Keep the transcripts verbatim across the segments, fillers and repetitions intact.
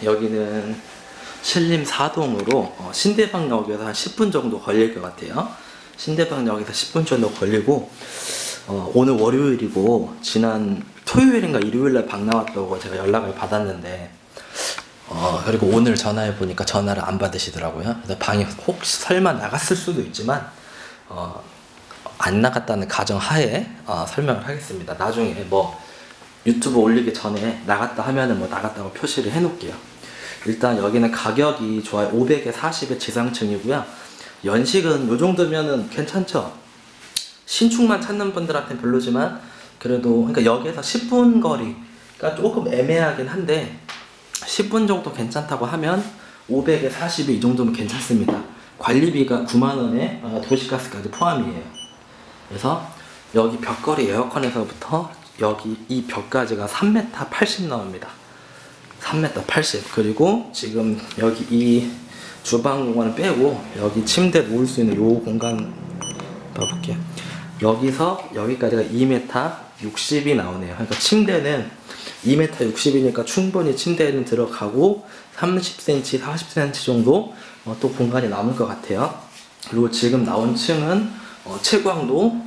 여기는 신림 사동으로 어, 신대방역에서 한 십 분 정도 걸릴 것 같아요. 신대방역에서 십 분 정도 걸리고 어, 오늘 월요일이고 지난 토요일인가 일요일날 방 나왔다고 제가 연락을 받았는데 어, 그리고 오늘 전화해 보니까 전화를 안 받으시더라고요. 그래서 방이 혹시 설마 나갔을 수도 있지만 어, 안 나갔다는 가정 하에 어, 설명을 하겠습니다. 나중에 뭐 유튜브 올리기 전에 나갔다 하면은 뭐 나갔다고 표시를 해 놓을게요. 일단 여기는 가격이 좋아요. 오백에 사십의 지상층이고요. 연식은 요 정도면은 괜찮죠. 신축만 찾는 분들한테는 별로지만 그래도 그러니까 여기에서 십 분 거리가 조금 애매하긴 한데 십 분 정도 괜찮다고 하면 오백에 사십이 이 정도면 괜찮습니다. 관리비가 구만 원에 도시가스까지 포함이에요. 그래서 여기 벽걸이 에어컨에서부터 여기 이 벽까지가 삼 미터 팔십 나옵니다. 삼 미터 팔십. 그리고 지금 여기 이 주방 공간을 빼고 여기 침대 놓을 수 있는 요 공간 봐볼게요. 여기서 여기까지가 이 미터 육십이 나오네요. 그러니까 침대는 이 미터 육십이니까 충분히 침대에는 들어가고 삼십 센티미터, 사십 센티미터 정도 어, 또 공간이 남을 것 같아요. 그리고 지금 나온 층은 어, 채광도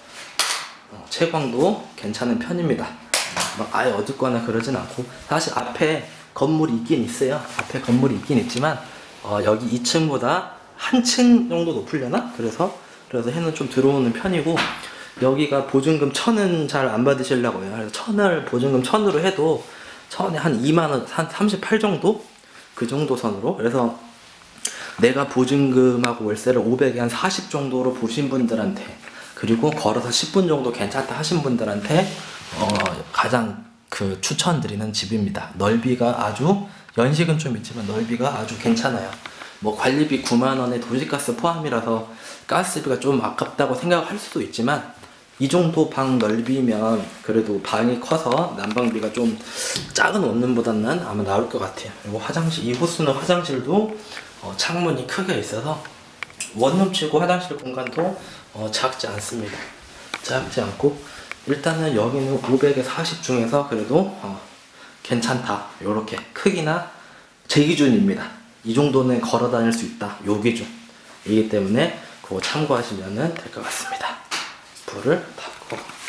어, 채광도 괜찮은 편입니다. 막 아예 어둡거나 그러진 않고 사실 앞에 건물이 있긴 있어요. 앞에 건물이 있긴 있지만 어, 여기 이 층보다 한 층 정도 높으려나? 그래서 그래서 해는 좀 들어오는 편이고 여기가 보증금 천은 잘 안 받으시려고요. 그래서 천을 보증금 천으로 해도 천에 한 이만 원, 한 삼십팔 정도? 그 정도 선으로. 그래서 내가 보증금하고 월세를 오백에 한 사십 정도로 보신 분들한테 그리고 걸어서 십 분 정도 괜찮다 하신 분들한테 어, 가장 그 추천드리는 집입니다. 넓이가 아주 연식은 좀 있지만 넓이가 아주 괜찮아요. 뭐 관리비 구만 원에 도시가스 포함이라서 가스비가 좀 아깝다고 생각할 수도 있지만 이 정도 방 넓이면 그래도 방이 커서 난방비가 좀 작은 원룸보다는 아마 나을 것 같아요. 그리고 화장실, 이 호수는 화장실도 어, 창문이 크게 있어서 원룸치고 화장실 공간도 어, 작지 않습니다. 작지 않고 일단은 여기는 오백에 사십 중에서 그래도 어, 괜찮다. 요렇게 크기나 제 기준입니다. 이 정도는 걸어 다닐 수 있다. 요 기준이기 때문에 그거 참고하시면 될 것 같습니다. 불을 닫고